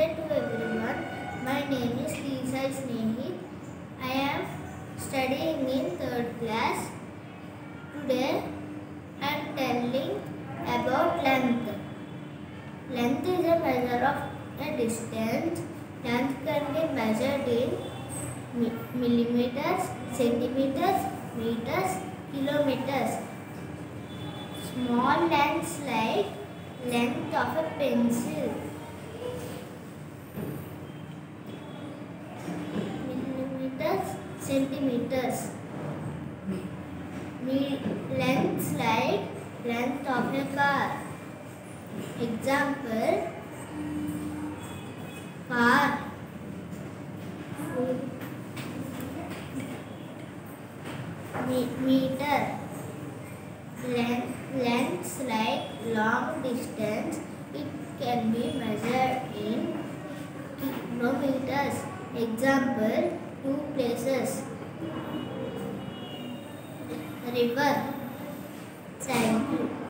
Namaste to everyone. My name is Snehith. I am studying in 3rd class. Today I am telling about length. Length is a measure of a distance. Length can be measured in millimeters, centimeters, meters, kilometers. Small lengths like length of a pencil. Millimeters, centimeters. Lengths like length of a car. Example: car. Meter. Lengths like long distance. It can be measured in kilometers. Example: 2 places. River. Thank you.